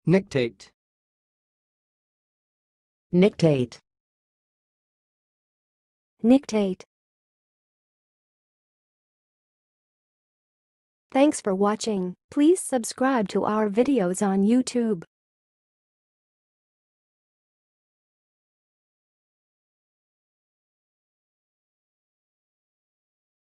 nictate, nictate, nictate. Thanks for watching. Please subscribe to our videos on YouTube.